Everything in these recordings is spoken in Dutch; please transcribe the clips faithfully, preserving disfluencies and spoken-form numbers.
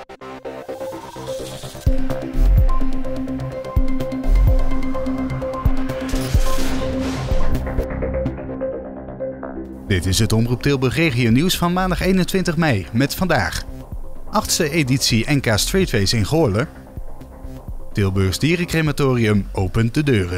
Dit is het Omroep Tilburg Regio Nieuws van maandag eenentwintig mei met vandaag. achtste editie N K Street Race in Goorlen. Tilburgs Dierencrematorium opent de deuren.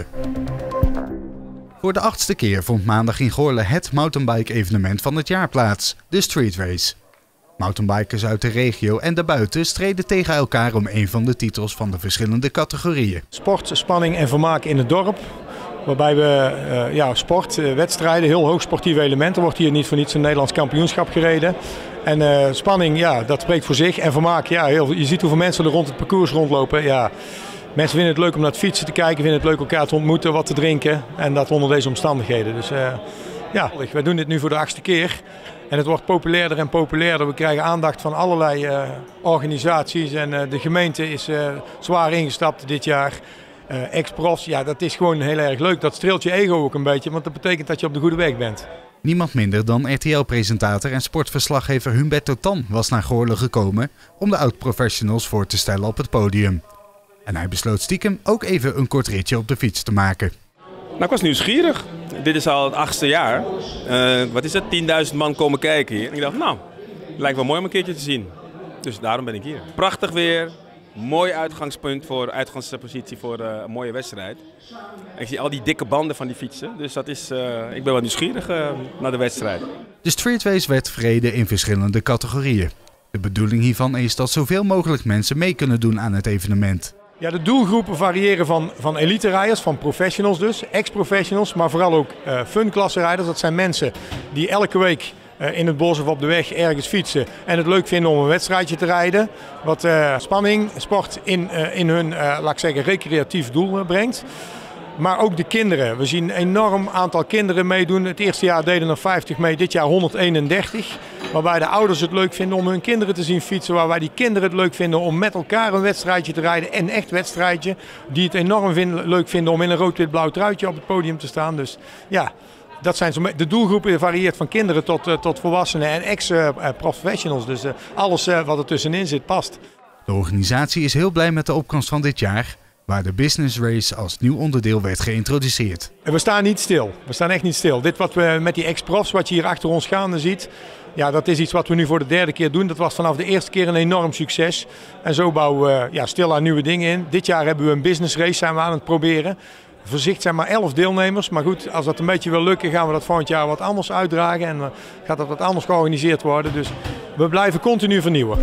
Voor de achtste keer vond maandag in Goorlen het mountainbike-evenement van het jaar plaats, de Street Race. Mountainbikers uit de regio en daarbuiten streden tegen elkaar om een van de titels van de verschillende categorieën. Sport, spanning en vermaak in het dorp. Waarbij we uh, ja, sport, uh, wedstrijden, heel hoog sportieve elementen. Er wordt hier niet voor niets een Nederlands kampioenschap gereden. En uh, spanning, ja, dat spreekt voor zich. En vermaak, ja, heel, je ziet hoeveel mensen er rond het parcours rondlopen. Ja, mensen vinden het leuk om naar het fietsen te kijken, vinden het leuk elkaar te ontmoeten, wat te drinken. En dat onder deze omstandigheden. Dus uh, ja, wij doen dit nu voor de achtste keer. En het wordt populairder en populairder. We krijgen aandacht van allerlei uh, organisaties. En uh, de gemeente is uh, zwaar ingestapt dit jaar. Uh, Ex-profs, ja, dat is gewoon heel erg leuk. Dat streelt je ego ook een beetje, want dat betekent dat je op de goede weg bent. Niemand minder dan R T L-presentator en sportverslaggever Humberto Tan was naar Goorlen gekomen om de oud-professionals voor te stellen op het podium. En hij besloot stiekem ook even een kort ritje op de fiets te maken. Nou, ik was nieuwsgierig. Dit is al het achtste jaar. Uh, wat is het? tienduizend man komen kijken hier. En ik dacht, nou, het lijkt wel mooi om een keertje te zien. Dus daarom ben ik hier. Prachtig weer. Mooi uitgangspunt voor uitgangspositie voor uh, een mooie wedstrijd. En ik zie al die dikke banden van die fietsen, dus dat is, uh, ik ben wel nieuwsgierig uh, naar de wedstrijd. De Street Race werd verreden in verschillende categorieën. De bedoeling hiervan is dat zoveel mogelijk mensen mee kunnen doen aan het evenement. Ja, de doelgroepen variëren van, van elite-rijders, van professionals dus, ex-professionals, maar vooral ook uh, fun-klasse-rijders. Dat zijn mensen die elke week uh, in het bos of op de weg ergens fietsen en het leuk vinden om een wedstrijdje te rijden. Wat uh, spanning, sport in, uh, in hun, uh, laat ik zeggen, recreatief doel uh, brengt. Maar ook de kinderen. We zien een enorm aantal kinderen meedoen. Het eerste jaar deden er vijftig mee, dit jaar honderdeenendertig. Waarbij de ouders het leuk vinden om hun kinderen te zien fietsen. Waarbij die kinderen het leuk vinden om met elkaar een wedstrijdje te rijden. Een echt wedstrijdje. Die het enorm vinden, leuk vinden om in een rood-wit-blauw truitje op het podium te staan. Dus ja, dat zijn zo, de doelgroep varieert van kinderen tot, uh, tot volwassenen en ex-professionals. Uh, dus uh, alles uh, wat er tussenin zit past. De organisatie is heel blij met de opkomst van dit jaar, waar de Business Race als nieuw onderdeel werd geïntroduceerd. We staan niet stil. We staan echt niet stil. Dit wat we met die ex-profs, wat je hier achter ons gaande ziet, ja, dat is iets wat we nu voor de derde keer doen. Dat was vanaf de eerste keer een enorm succes. En zo bouwen we ja, stilaan nieuwe dingen in. Dit jaar hebben we een business race zijn we aan het proberen. Voorzicht zijn maar elf deelnemers. Maar goed, als dat een beetje wil lukken, gaan we dat volgend jaar wat anders uitdragen. En uh, gaat dat wat anders georganiseerd worden. Dus we blijven continu vernieuwen.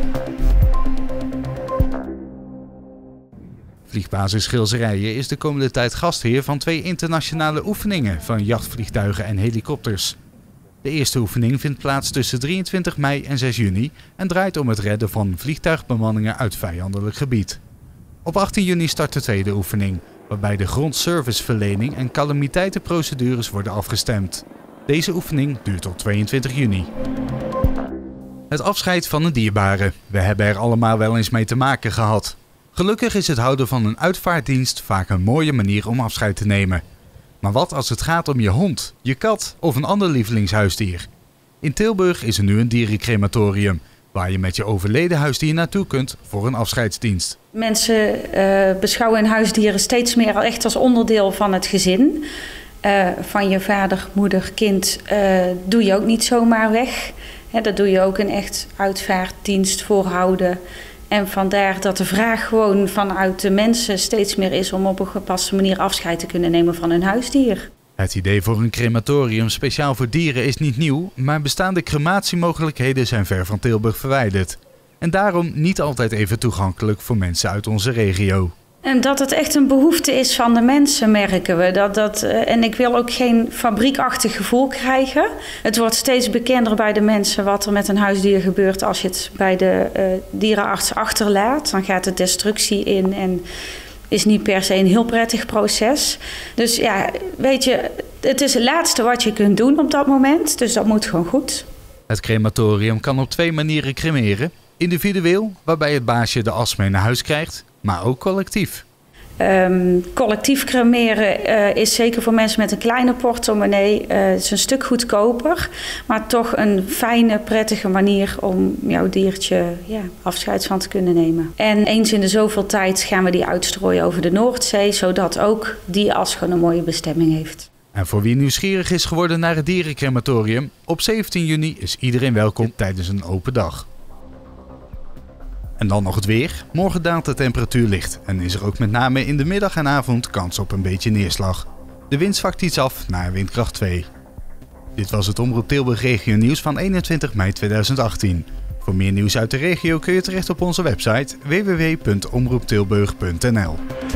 Vliegbasis Gilserijen is de komende tijd gastheer van twee internationale oefeningen van jachtvliegtuigen en helikopters. De eerste oefening vindt plaats tussen drieëntwintig mei en zes juni en draait om het redden van vliegtuigbemanningen uit vijandelijk gebied. Op achttien juni start de tweede oefening, waarbij de grondserviceverlening en calamiteitenprocedures worden afgestemd. Deze oefening duurt tot tweeëntwintig juni. Het afscheid van een dierbare. We hebben er allemaal wel eens mee te maken gehad. Gelukkig is het houden van een uitvaartdienst vaak een mooie manier om afscheid te nemen. Maar wat als het gaat om je hond, je kat of een ander lievelingshuisdier? In Tilburg is er nu een dierencrematorium, waar je met je overleden huisdier naartoe kunt voor een afscheidsdienst. Mensen uh, beschouwen hun huisdieren steeds meer echt als onderdeel van het gezin. Uh, van je vader, moeder, kind uh, doe je ook niet zomaar weg. He, dat doe je ook een echt uitvaartdienst voorhouden. En vandaar dat de vraag gewoon vanuit de mensen steeds meer is om op een gepaste manier afscheid te kunnen nemen van hun huisdier. Het idee voor een crematorium speciaal voor dieren is niet nieuw, maar bestaande crematiemogelijkheden zijn ver van Tilburg verwijderd. En daarom niet altijd even toegankelijk voor mensen uit onze regio. En dat het echt een behoefte is van de mensen, merken we. Dat, dat, en ik wil ook geen fabriekachtig gevoel krijgen. Het wordt steeds bekender bij de mensen wat er met een huisdier gebeurt als je het bij de uh, dierenarts achterlaat. Dan gaat de destructie in en is niet per se een heel prettig proces. Dus ja, weet je, het is het laatste wat je kunt doen op dat moment. Dus dat moet gewoon goed. Het crematorium kan op twee manieren cremeren. Individueel, waarbij het baasje de as mee naar huis krijgt, maar ook collectief. Um, collectief cremeren uh, is zeker voor mensen met een kleine portemonnee uh, is een stuk goedkoper, maar toch een fijne, prettige manier om jouw diertje ja, afscheid van te kunnen nemen. En eens in de zoveel tijd gaan we die uitstrooien over de Noordzee, zodat ook die as gewoon een mooie bestemming heeft. En voor wie nieuwsgierig is geworden naar het dierencrematorium, op zeventien juni is iedereen welkom tijdens een open dag. En dan nog het weer. Morgen daalt de temperatuur licht en is er ook met name in de middag en avond kans op een beetje neerslag. De wind zwakt iets af naar windkracht twee. Dit was het Omroep Tilburg Regio Nieuws van eenentwintig mei tweeduizend achttien. Voor meer nieuws uit de regio kun je terecht op onze website w w w punt omroep tilburg punt n l.